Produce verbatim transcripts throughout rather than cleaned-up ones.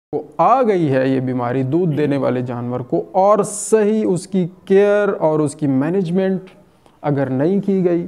को आ गई है ये बीमारी दूध देने वाले जानवर को, और सही उसकी केयर और उसकी मैनेजमेंट अगर नहीं की गई,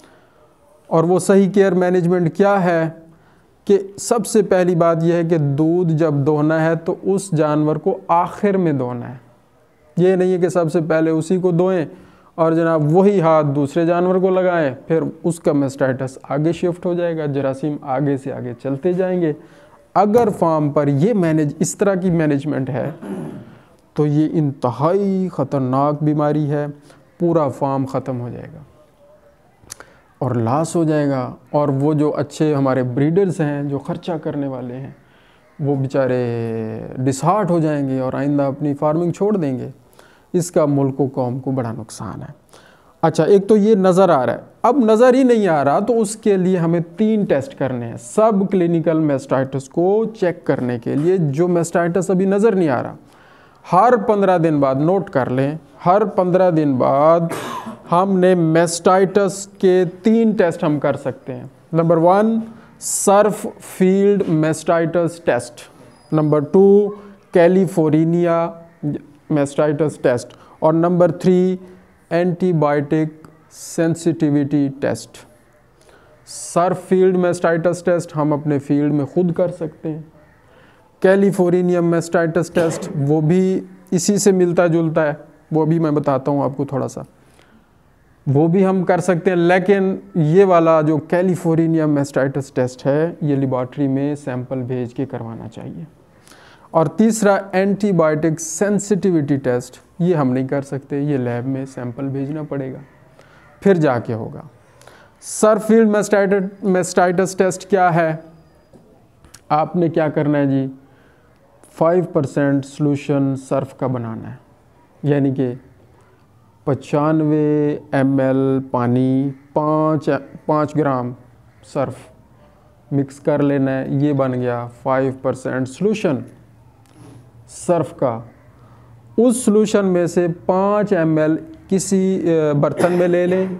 और वो सही केयर मैनेजमेंट क्या है कि सबसे पहली बात यह है कि दूध जब दोहना है तो उस जानवर को आखिर में दोहना है। ये नहीं है कि सबसे पहले उसी को दोएं और जनाब वही हाथ दूसरे जानवर को लगाएं, फिर उसका मास्टाइटिस आगे शिफ्ट हो जाएगा, जरासीम आगे से आगे चलते जाएंगे। अगर फार्म पर ये मैनेज इस तरह की मैनेजमेंट है तो ये इंतहाई ख़तरनाक बीमारी है, पूरा फार्म ख़त्म हो जाएगा और लॉस हो जाएगा। और वो जो अच्छे हमारे ब्रीडर्स हैं जो ख़र्चा करने वाले हैं वो बेचारे डिसहार्ट हो जाएंगे और आइंदा अपनी फार्मिंग छोड़ देंगे। इसका मुल्क को कौम को बड़ा नुकसान है। अच्छा, एक तो ये नज़र आ रहा है, अब नज़र ही नहीं आ रहा तो उसके लिए हमें तीन टेस्ट करने हैं सब क्लिनिकल मास्टाइटिस को चेक करने के लिए। जो मास्टाइटिस अभी नज़र नहीं आ रहा, हर पंद्रह दिन बाद, नोट कर लें, हर पंद्रह दिन बाद हमने मास्टाइटिस के तीन टेस्ट हम कर सकते हैं। Number one, surf field mastitis test. Number two, California mastitis test. और number three, antibiotic sensitivity test. Surf field mastitis test हम अपने फील्ड में खुद कर सकते हैं। कैलिफोर्निया मास्टाइटिस टेस्ट वो भी इसी से मिलता जुलता है, वो भी मैं बताता हूँ आपको थोड़ा सा, वो भी हम कर सकते हैं। लेकिन ये वाला जो कैलिफोर्निया मास्टाइटिस टेस्ट है ये लेबॉर्ट्री में सैंपल भेज के करवाना चाहिए। और तीसरा, एंटीबायोटिक सेंसिटिविटी टेस्ट, ये हम नहीं कर सकते, ये लैब में सैंपल भेजना पड़ेगा फिर जाके होगा। Surf field mastitis mastitis test क्या है? आपने क्या करना है जी, फाइव परसेंट सोल्यूशन सर्फ का बनाना है, यानी कि पचानवे एम एल पानी, पाँच पाँच ग्राम सर्फ मिक्स कर लेना है। ये बन गया फाइव परसेंट सोल्यूशन सर्फ का। उस सोल्यूशन में से पाँच एम एल किसी बर्तन में ले लें,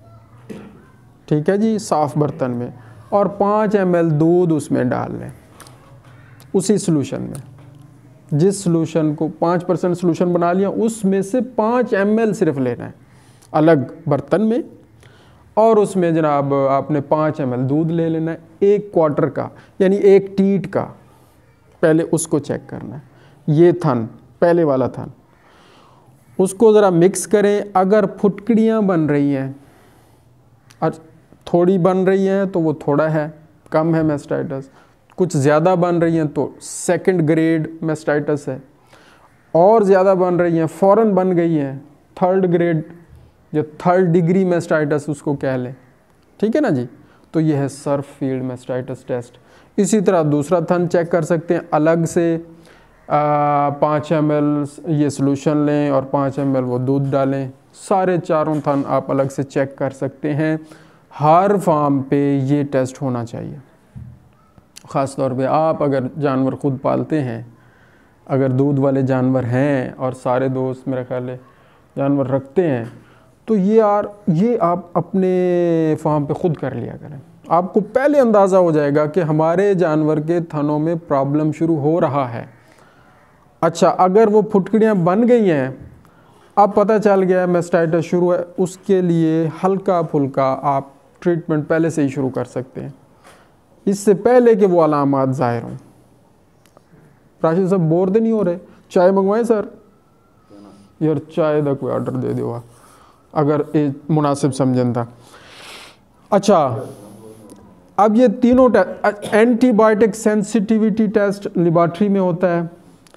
ठीक है जी, साफ़ बर्तन में, और पाँच एम एल दूध उसमें डाल लें उसी सोल्यूशन में। जिस सोल्यूशन को पाँच परसेंट सोल्यूशन बना लिया उसमें से पाँच एम एल सिर्फ लेना है अलग बर्तन में, और उसमें जनाब आपने पाँच एम एल दूध ले लेना है एक क्वार्टर का, यानी एक टीट का। पहले उसको चेक करना है, ये थन पहले वाला थन, उसको ज़रा मिक्स करें। अगर फुटकड़ियाँ बन रही हैं और थोड़ी बन रही हैं तो वो थोड़ा है, कम है मास्टाइटिस। कुछ ज़्यादा बन रही हैं तो सेकंड ग्रेड मास्टाइटिस है, और ज़्यादा बन रही हैं, फ़ौरन बन गई हैं, थर्ड ग्रेड या थर्ड डिग्री मास्टाइटिस उसको कह लें, ठीक है ना जी। तो ये है सर्फ फील्ड मास्टाइटिस टेस्ट। इसी तरह दूसरा थन चेक कर सकते हैं, अलग से पाँच एम एल ये सोल्यूशन लें और पाँच एम एल वो दूध डालें। सारे चारों थन आप अलग से चेक कर सकते हैं। हर फार्म पे ये टेस्ट होना चाहिए। ख़ास तौर पे आप अगर जानवर ख़ुद पालते हैं, अगर दूध वाले जानवर हैं और सारे दोस्त मेरा ख्याल है जानवर रखते हैं, तो ये यार ये आप अपने फार्म पे ख़ुद कर लिया करें। आपको पहले अंदाज़ा हो जाएगा कि हमारे जानवर के थनों में प्रॉब्लम शुरू हो रहा है। अच्छा, अगर वो फुटकड़ियाँ बन गई हैं, अब पता चल गया है मास्टाइटिस शुरू है, उसके लिए हल्का फुल्का आप ट्रीटमेंट पहले से ही शुरू कर सकते हैं, इससे पहले कि वो अलामात ज़ाहिर हों। राशिद साहब बोर तो नहीं हो रहे? चाय मंगवाएं सर? यार चाय का कोई ऑर्डर दे दो अगर ये मुनासिब समझन था। अच्छा, अब ये तीनों test, antibiotic sensitivity test laboratory में होता है,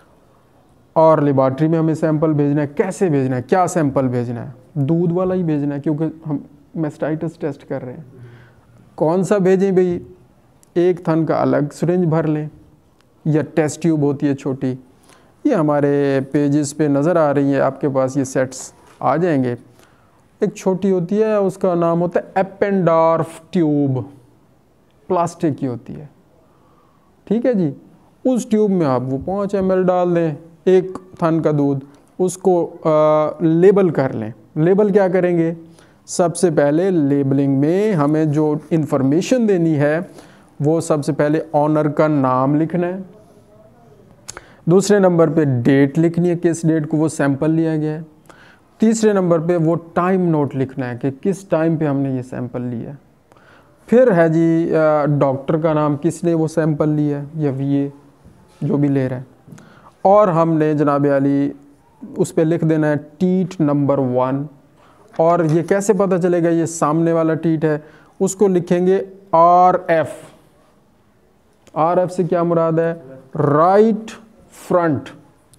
और लेबॉर्ट्री में हमें सैंपल भेजना है। कैसे भेजना है, क्या सैंपल भेजना है? दूध वाला ही भेजना है, क्योंकि हम मास्टाइटिस टेस्ट कर रहे हैं। कौन सा भेजें भाई? एक थन का अलग सिरिंज भर लें, या टेस्ट ट्यूब होती है छोटी, ये हमारे पेजेस पे नज़र आ रही है, आपके पास ये सेट्स आ जाएंगे। एक छोटी होती है, उसका नाम होता है एपेंडॉर्फ ट्यूब, प्लास्टिक की होती है, ठीक है जी। उस ट्यूब में आप वो पाँच एम एल डाल दें, एक थन का दूध, उसको आ, लेबल कर लें। लेबल क्या करेंगे? सबसे पहले लेबलिंग में हमें जो इन्फॉर्मेशन देनी है वो सबसे पहले ऑनर का नाम लिखना है, दूसरे नंबर पे डेट लिखनी है, किस डेट को वो सैंपल लिया गया है। तीसरे नंबर पे वो टाइम नोट लिखना है कि किस टाइम पे हमने ये सैंपल लिया है। फिर है जी डॉक्टर का नाम, किसने वो सैंपल लिया है या वीए जो भी ले रहा है। और हमने जनाब आली उस पर लिख देना है टीट नंबर वन। और ये कैसे पता चलेगा ये सामने वाला टीट है, उसको लिखेंगे आर एफ। आर एफ से क्या मुराद है, right front,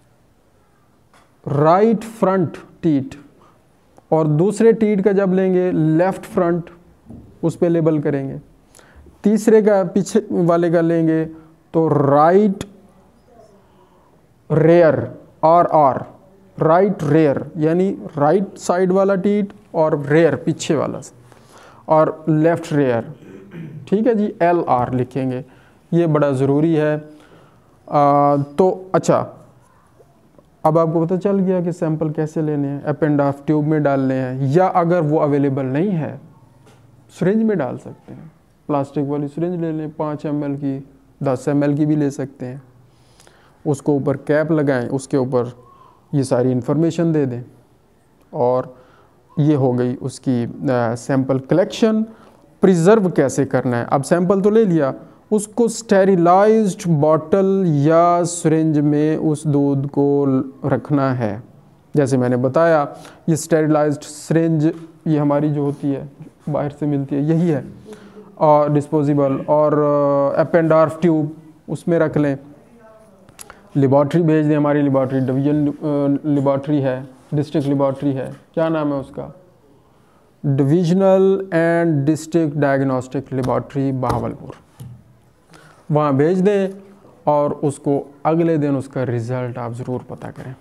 right front teat. और दूसरे टीट का जब लेंगे लेफ्ट फ्रंट, उस पे लेबल करेंगे। तीसरे का पीछे वाले का लेंगे तो right rear, R R, right rear, यानी राइट साइड वाला टीट और रेयर पीछे वाला, और लेफ्ट रेयर। ठीक है जी, एल आर लिखेंगे, ये बड़ा ज़रूरी है। आ, तो अच्छा, अब आपको पता चल गया कि सैंपल कैसे लेने हैं, एपेंडार्फ ट्यूब में डालने हैं, या अगर वो अवेलेबल नहीं है सिरिंज में डाल सकते हैं। प्लास्टिक वाली सिरिंज ले लें, पाँच एम एल की, दस एम एल की भी ले सकते हैं। उसको ऊपर कैप लगाएं, उसके ऊपर ये सारी इन्फॉर्मेशन दे दें, और ये हो गई उसकी सैंपल कलेक्शन। प्रिजर्व कैसे करना है, अब सैंपल तो ले लिया, उसको स्टेरिलाइज्ड बॉटल या सिरिंज में उस दूध को रखना है। जैसे मैंने बताया, ये स्टेरिलाइज्ड सिरिंज ये हमारी जो होती है बाहर से मिलती है, यही है, और डिस्पोजेबल, और एपेंडार्फ ट्यूब उसमें रख लें। लेबॉर्ट्री भेज दें, हमारी लेबॉर्ट्री डिवीजन लेबॉर्ट्री है, डिस्ट्रिक्ट लेबॉर्ट्री है, क्या नाम है उसका, divisional and district diagnostic laboratory Bahawalpur, वहाँ भेज दें। और उसको अगले दिन उसका रिज़ल्ट आप ज़रूर पता करें।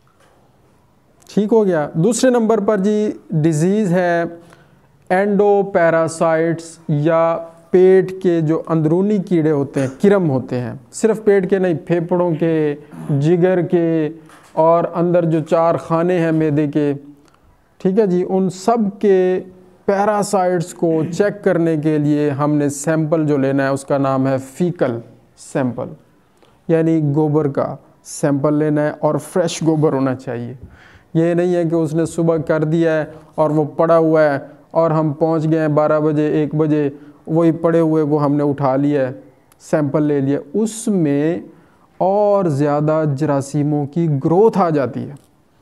ठीक हो गया। दूसरे नंबर पर जी डिजीज़ है एंडोपैरासाइट्स, या पेट के जो अंदरूनी कीड़े होते हैं, किरम होते हैं, सिर्फ पेट के नहीं, फेफड़ों के, जिगर के, और अंदर जो चार खाने हैं मैदे के, ठीक है जी, उन सब के पैरासाइट्स को चेक करने के लिए हमने सैंपल जो लेना है उसका नाम है फीकल सैंपल, यानी गोबर का सैंपल लेना है, और फ्रेश गोबर होना चाहिए। ये नहीं है कि उसने सुबह कर दिया है और वो पड़ा हुआ है और हम पहुंच गए हैं बारह बजे एक बजे, वही पड़े हुए को हमने उठा लिया है, सैंपल ले लिया, उसमें और ज़्यादा जरासीमों की ग्रोथ आ जाती है,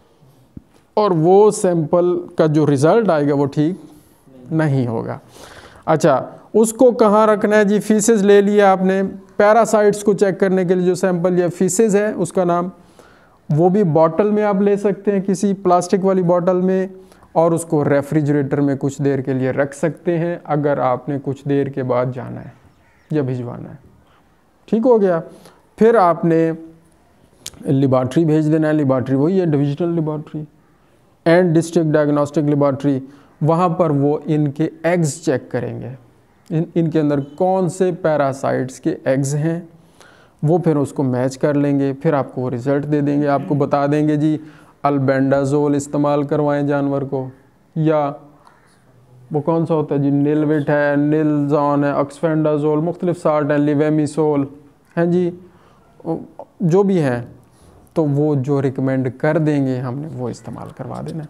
और वो सैंपल का जो रिज़ल्ट आएगा वो ठीक नहीं होगा। अच्छा, उसको कहाँ रखना है जी, फीसेस ले लिया आपने, पैरासाइट्स को चेक करने के लिए जो सैंपल या फीसेस है उसका नाम, वो भी बॉटल में आप ले सकते हैं, किसी प्लास्टिक वाली बॉटल में, और उसको रेफ्रिजरेटर में कुछ देर के लिए रख सकते हैं अगर आपने कुछ देर के बाद जाना है या भिजवाना है। ठीक हो गया। फिर आपने लेबॉर्ट्री भेज देना है, लेबॉर्ट्री वही है divisional laboratory and district diagnostic laboratory, वहाँ पर वो इनके एग्स चेक करेंगे, इन इनके अंदर कौन से पैरासाइट्स के एग्स हैं, वो फिर उसको मैच कर लेंगे, फिर आपको वो रिज़ल्ट दे देंगे। आपको बता देंगे जी अल्बेंडाजोल इस्तेमाल करवाएं जानवर को, या वो कौन सा होता है जी, निलविट है, निलजॉन है, ऑक्सफेंडाजोल, मुख्तलिफ साल्ट हैं, लिवेमिसोल हैं जी, जो भी हैं, तो वो जो रिकमेंड कर देंगे हमने वो इस्तेमाल करवा देना।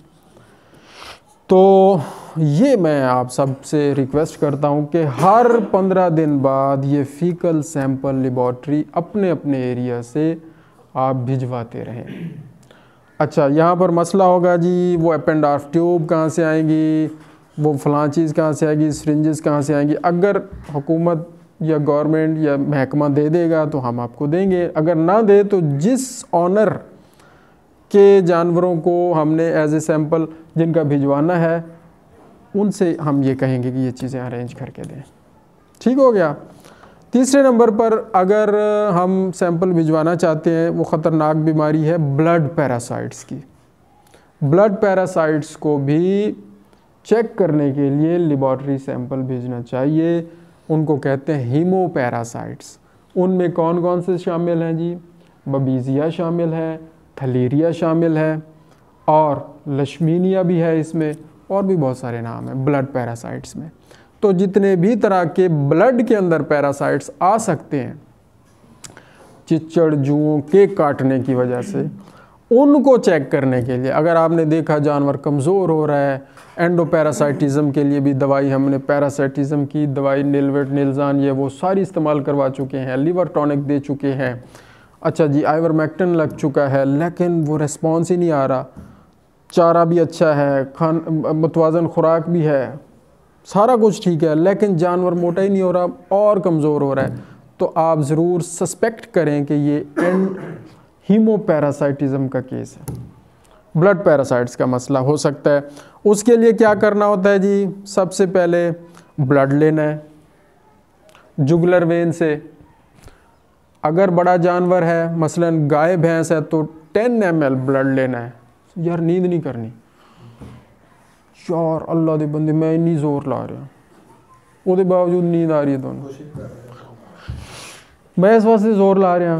तो ये मैं आप सबसे रिक्वेस्ट करता हूँ कि हर पंद्रह दिन बाद ये फीकल सैंपल लेबॉर्ट्री अपने अपने एरिया से आप भिजवाते रहें। अच्छा, यहाँ पर मसला होगा जी, वो एपेंडार्फ ट्यूब कहाँ से आएंगी, वो फ़लाँ चीज़ कहाँ से आएगी, सिरिंजेस कहाँ से आएंगी। अगर हुकूमत या गवर्नमेंट या महकमा दे देगा तो हम आपको देंगे, अगर ना दे तो जिस ऑनर के जानवरों को हमने एज ए सैंपल जिनका भिजवाना है उनसे हम ये कहेंगे कि ये चीज़ें अरेंज करके दें। ठीक हो गया। तीसरे नंबर पर अगर हम सैंपल भिजवाना चाहते हैं, वो ख़तरनाक बीमारी है ब्लड पैरासाइट्स की। ब्लड पैरासाइट्स को भी चेक करने के लिए लेबॉर्ट्री सैंपल भेजना चाहिए, उनको कहते हैं हीमो पैरासाइट्स। उनमें कौन कौन से शामिल हैं जी, बबीज़िया शामिल है, थलीरिया शामिल है, और लश्मीनिया भी है इसमें, और भी बहुत सारे नाम हैं ब्लड पैरासाइट्स में। तो जितने भी तरह के ब्लड के अंदर पैरासाइट्स आ सकते हैं, चिच्चड़ जुओं के काटने की वजह से, उनको चेक करने के लिए। अगर आपने देखा जानवर कमज़ोर हो रहा है, एंडोपैरासाइटिज्म के लिए भी दवाई हमने, पैरासाइटिज्म की दवाई निलवेट निलजान ये वो सारी इस्तेमाल करवा चुके हैं, लिवर टॉनिक दे चुके हैं, अच्छा जी आइवरमेक्टिन लग चुका है, लेकिन वो रिस्पॉन्स ही नहीं आ रहा। चारा भी अच्छा है, खान मुतवाज़न खुराक भी है, सारा कुछ ठीक है, लेकिन जानवर मोटा ही नहीं हो रहा और कमज़ोर हो रहा है, तो आप ज़रूर सस्पेक्ट करें कि ये एंड हीमोपैरासाइटिज्म का केस है, ब्लड पैरासाइट्स का मसला हो सकता है। उसके लिए क्या करना होता है जी, सबसे पहले ब्लड लेना है जुगुलर वेन से। अगर बड़ा जानवर है, मसलन गाय भैंस है, तो टेन एम एल ब्लड लेना है। यार नींद नहीं करनी यार, अल्लाह दे बंदे मैं इन्नी जोर ला रहा, उसके बावजूद नींद आ रही है दोनों, मैं इस वास्ते जोर ला रहा।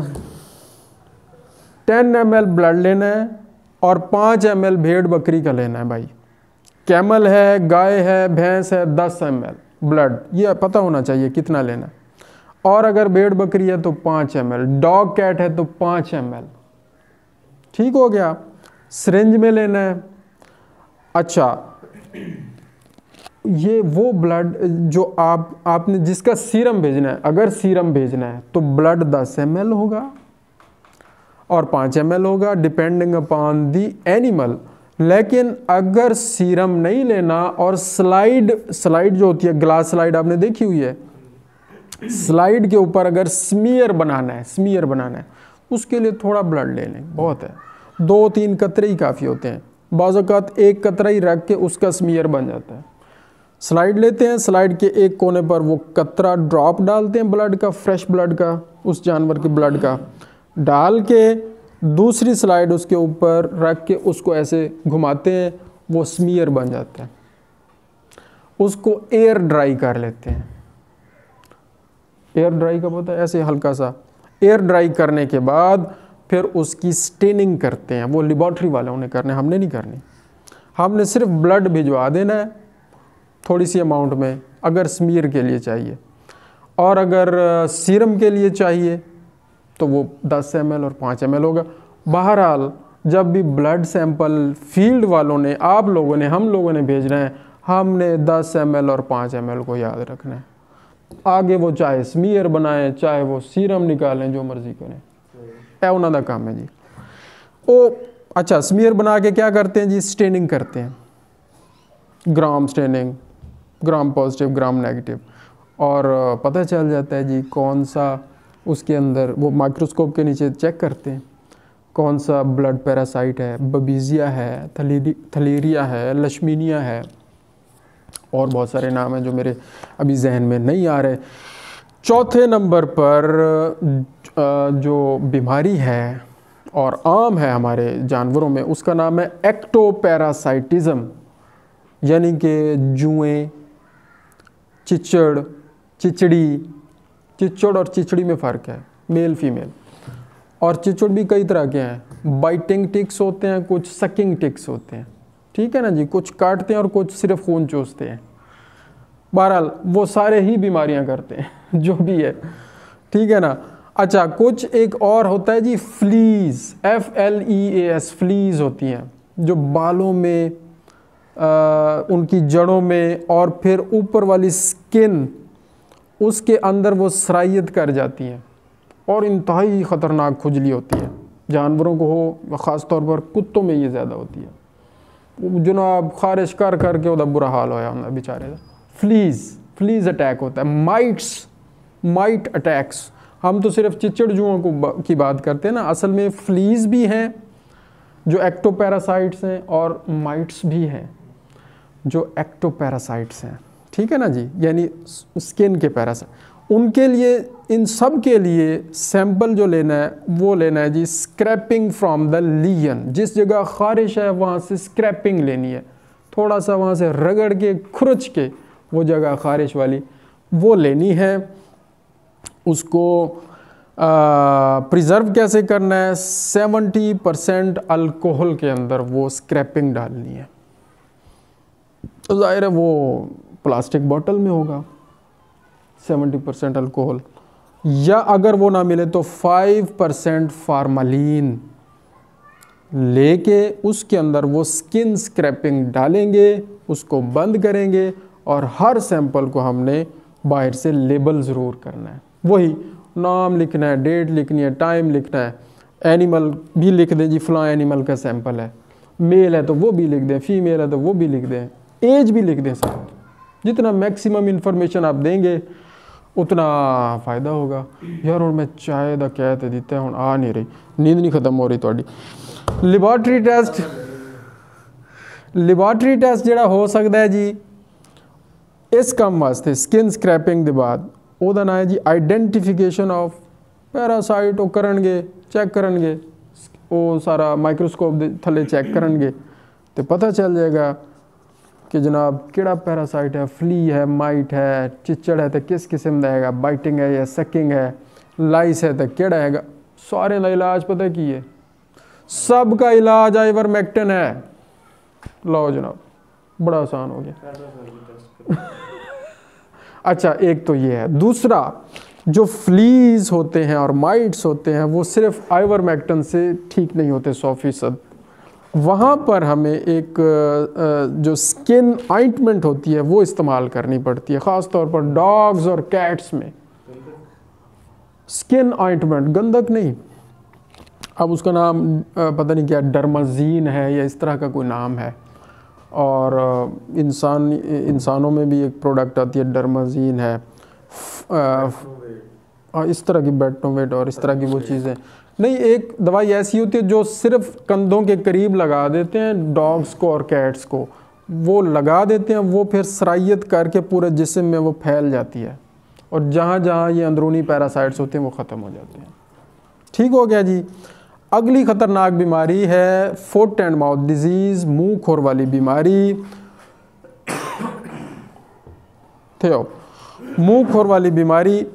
टेन एम एल ब्लड लेना है और पाँच एम एल भेड़ बकरी का लेना है भाई। कैमल है, गाय है, भैंस है, दस एम एल ब्लड, ये पता होना चाहिए कितना लेना है। और अगर भेड़ बकरी है तो पाँच एम एल, डॉग कैट है तो पाँच एम एल, ठीक हो गया। सिरिंज में लेना है। अच्छा, ये वो ब्लड जो आप आपने जिसका सीरम भेजना है, अगर सीरम भेजना है तो ब्लड दस एम एल होगा और पाँच एम एल होगा डिपेंडिंग अपॉन दी एनिमल। लेकिन अगर सीरम नहीं लेना और स्लाइड स्लाइड जो होती है, ग्लास स्लाइड आपने देखी हुई है, स्लाइड के ऊपर अगर स्मीयर बनाना है, स्मीयर बनाना है, उसके लिए थोड़ा ब्लड ले लें, बहुत है, दो तीन कतरे ही काफ़ी होते हैं। बाज़ औक़ात एक कतरा ही रख के उसका स्मीयर बन जाता है। स्लाइड लेते हैं, स्लाइड के एक कोने पर वो कतरा ड्रॉप डालते हैं ब्लड का, फ्रेश ब्लड का, उस जानवर के ब्लड का डाल के दूसरी स्लाइड उसके ऊपर रख के उसको ऐसे घुमाते हैं, वो स्मीयर बन जाता है। उसको एयर ड्राई कर लेते हैं। एयर ड्राई का पता है, ऐसे हल्का सा एयर ड्राई करने के बाद फिर उसकी स्टेनिंग करते हैं। वो लेबॉर्ट्री वालों ने करना है, हमने नहीं करनी। हमने सिर्फ ब्लड भिजवा देना है थोड़ी सी अमाउंट में, अगर स्मीयर के लिए चाहिए, और अगर सीरम के लिए चाहिए तो वो दस एम एल और पाँच एम एल होगा। बहरहाल जब भी ब्लड सैंपल फील्ड वालों ने, आप लोगों ने, हम लोगों ने भेजना है, हमने दस एम एल और पाँच एम एल को याद रखना है। आगे वो चाहे स्मीयर बनाएं, चाहे वो सीरम निकालें, जो मर्जी करें, है उन्होंने काम है जी। ओ अच्छा, स्मीयर बना के क्या करते हैं जी, स्टेनिंग करते हैं, gram staining, gram positive gram negative, और पता चल जाता है जी कौन सा उसके अंदर, वो माइक्रोस्कोप के नीचे चेक करते हैं कौन सा ब्लड पैरासाइट है, बबीजिया है, थलीरी थलीरिया है, लक्ष्मीनिया है, और बहुत सारे नाम हैं जो मेरे अभी जहन में नहीं आ रहे। चौथे नंबर पर जो बीमारी है और आम है हमारे जानवरों में, उसका नाम है एक्टोपैरासाइटिज्म, यानी कि जुएं, चिचड़, चिचड़ी। चिचड़ और चिचड़ी में फ़र्क है, मेल फीमेल। और चिचड़ भी कई तरह के हैं, बाइटिंग टिक्स होते हैं, कुछ सकिंग टिक्स होते हैं, ठीक है ना जी, कुछ काटते हैं और कुछ सिर्फ खून चूसते हैं। बहरहाल वो सारे ही बीमारियां करते हैं जो भी है, ठीक है ना। अच्छा, कुछ एक और होता है जी, fleas, F L E A S, fleas होती हैं जो बालों में, आ, उनकी जड़ों में, और फिर ऊपर वाली स्किन, उसके अंदर वो सरायत कर जाती हैं और इंतहाई ख़तरनाक खुजली होती है। जानवरों को हो, ख़ास तौर पर कुत्तों में ये ज़्यादा होती है। जनाब खारिश कर करके उधर बुरा हाल होया उन्हें बेचारे का। फ्लीज, फ्लीज अटैक होता है, माइट्स, माइट अटैक्स। हम तो सिर्फ चिचड़ जुओं को की बात करते हैं ना, असल में फ्लीज भी हैं जो एक्टोपैरासाइट्स हैं, और माइट्स भी हैं जो एक्टोपैरासाइट्स हैं, ठीक है ना जी, यानी स्किन के पैरासाइट। उनके लिए, इन सब के लिए सैंपल जो लेना है वो लेना है जी, स्क्रैपिंग फ्रॉम द लीजन। जिस जगह खारिश है वहाँ से स्क्रैपिंग लेनी है, थोड़ा सा वहाँ से रगड़ के, खुरच के वो जगह खारिश वाली वो लेनी है। उसको प्रिज़र्व कैसे करना है, सेवेंटी परसेंट अल्कोहल के अंदर वो स्क्रैपिंग डालनी है। तो ज़ाहिर है वो प्लास्टिक बॉटल में होगा, सेवेंटी परसेंट अल्कोहल, या अगर वो ना मिले तो फाइव परसेंट फार्मालीन लेके उसके अंदर वो स्किन स्क्रैपिंग डालेंगे, उसको बंद करेंगे और हर सैंपल को हमने बाहर से लेबल ज़रूर करना है। वही नाम लिखना है, डेट लिखनी है, टाइम लिखना है, एनिमल भी लिख दें जी, फलां एनिमल का सैंपल है, मेल है तो वो भी लिख दें, फीमेल है तो वो भी लिख दें, एज भी लिख दें साथ। जितना मैक्सिमम इंफॉर्मेशन आप देंगे उतना फ़ायदा होगा। यार और मैं चाय दा कह ते दिता हूँ आ नहीं रही, नींद नहीं खत्म हो रही थोड़ी। लेबॉर्टरी टेस्ट लेबॉर्टरी टेस्ट ਜਿਹੜਾ ਹੋ ਸਕਦਾ ਹੈ ਜੀ ਇਸ ਕੰਮ ਵਾਸਤੇ ਸਕਿਨ ਸਕ੍ਰੈਪਿੰਗ ਦੇ ਬਾਅਦ, ਉਹਦਾ ਨਾਂ ਹੈ ਜੀ ਆਈਡੈਂਟੀਫਿਕੇਸ਼ਨ ਆਫ ਪੈਰਾਸਾਈਟ। ਉਹ ਕਰਨਗੇ, ਚੈੱਕ ਕਰਨਗੇ, ਉਹ ਸਾਰਾ ਮਾਈਕਰੋਸਕੋਪ ਦੇ ਥੱਲੇ ਚੈੱਕ ਕਰਨਗੇ ਤੇ ਪਤਾ ਚੱਲ ਜਾਏਗਾ कि जनाब किहड़ा पैरासाइट है, फ्ली है, माइट है, चिचड़ है तो किस किस्म का है, बाइटिंग है या सकिंग है, लाइस है तो किहड़ा है। सारे का इलाज पता की है, सब का इलाज आइवरमेक्टिन है। लो जनाब, बड़ा आसान हो गया। अच्छा, एक तो ये है। दूसरा, जो फ्लीज होते हैं और माइट्स होते हैं वो सिर्फ आइवरमेक्टिन से ठीक नहीं होते सौ फीसद। वहाँ पर हमें एक जो स्किन ऑइंटमेंट होती है वो इस्तेमाल करनी पड़ती है, ख़ास तौर पर डॉग्स और कैट्स में। स्किन ऑइंटमेंट, गंधक नहीं, अब उसका नाम पता नहीं क्या, डर्माजीन है या इस तरह का कोई नाम है। और इंसान इंसानों में भी एक प्रोडक्ट आती है डर्माजीन है, आ, इस तरह की बेटनोवेट और इस तरह की वो चीज़ें नहीं। एक दवाई ऐसी होती है जो सिर्फ कंधों के करीब लगा देते हैं डॉग्स को और कैट्स को, वो लगा देते हैं, वो फिर सरायत करके पूरे जिस्म में वो फैल जाती है और जहाँ जहाँ ये अंदरूनी पैरासाइट्स होते हैं वो ख़त्म हो जाते हैं। ठीक हो गया जी। अगली ख़तरनाक बीमारी है फुट एंड माउथ डिजीज़, मुँह खोर वाली बीमारी। थे मुँह खोर वाली बीमारी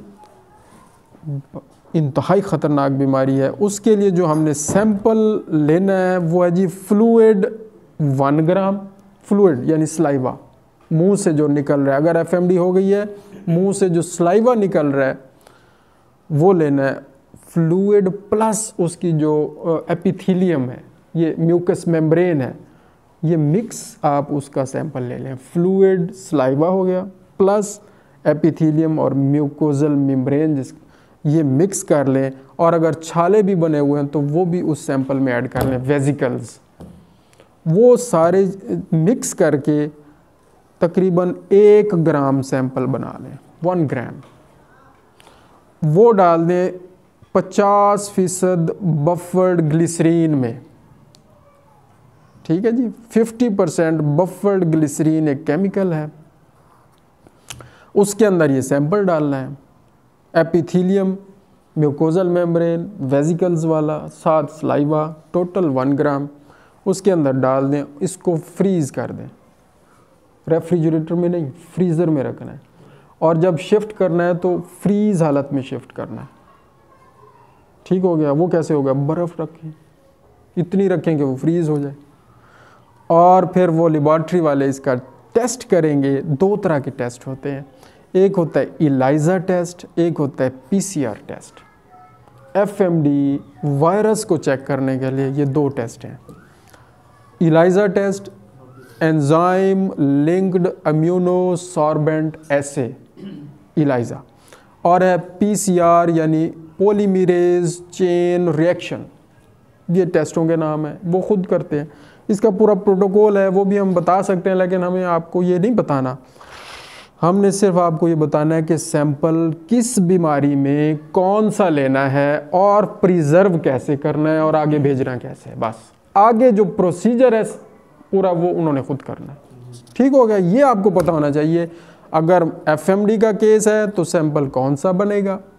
इंतहाई ख़तरनाक बीमारी है। उसके लिए जो हमने सैंपल लेना है वो है जी फ्लूइड वन ग्राम। फ्लूइड यानी सलाइवा, मुंह से जो निकल रहा है। अगर एफ एम डी हो गई है, मुंह से जो सलाइवा निकल रहा है वो लेना है। फ्लूइड प्लस उसकी जो एपिथीलियम है, ये म्यूकस मेम्ब्रेन है, ये मिक्स आप उसका सैंपल ले लें। फ्लूइड सलाइवा हो गया प्लस एपिथीलियम और म्यूकोजल मेम्ब्रेन, जिस ये मिक्स कर लें। और अगर छाले भी बने हुए हैं तो वो भी उस सैंपल में ऐड कर लें, वेजिकल्स। वो सारे मिक्स करके तकरीबन एक ग्राम सैंपल बना लें, वन ग्राम। वो डाल दें पचास फीसद बफर्ड ग्लिसरीन में। ठीक है जी। फिफ्टी परसेंट बफर्ड ग्लिसरीन एक केमिकल है, उसके अंदर ये सैंपल डालना है। एपिथीलियम, म्यूकोजल मेम्ब्रेन, वेजिकल्स वाला, साथ सलाइवा, टोटल वन ग्राम उसके अंदर डाल दें। इसको फ्रीज़ कर दें, रेफ्रिजरेटर में नहीं, फ्रीज़र में रखना है। और जब शिफ्ट करना है तो फ्रीज़ हालत में शिफ्ट करना है। ठीक हो गया। वो कैसे होगा, बर्फ़ रखें, इतनी रखें कि वो फ्रीज़ हो जाए। और फिर वो लेबॉर्ट्री वाले इसका टेस्ट करेंगे। दो तरह के टेस्ट होते हैं, एक होता है इलाइजा टेस्ट, एक होता है P C R test. F M D virus को चेक करने के लिए ये दो टेस्ट हैं। ELISA test enzyme linked immunosorbent assay, ELISA. और है पी सी आर यानी पॉलीमरेज चेन रिएक्शन। ये टेस्टों के नाम हैं, वो खुद करते हैं। इसका पूरा प्रोटोकॉल है, वो भी हम बता सकते हैं, लेकिन हमें आपको ये नहीं बताना। हमने सिर्फ आपको ये बताना है कि सैंपल किस बीमारी में कौन सा लेना है और प्रिजर्व कैसे करना है और आगे भेजना कैसे है। बस आगे जो प्रोसीजर है पूरा वो उन्होंने खुद करना है। ठीक हो गया। ये आपको पता होना चाहिए। अगर एफ एम डी का केस है तो सैंपल कौन सा बनेगा,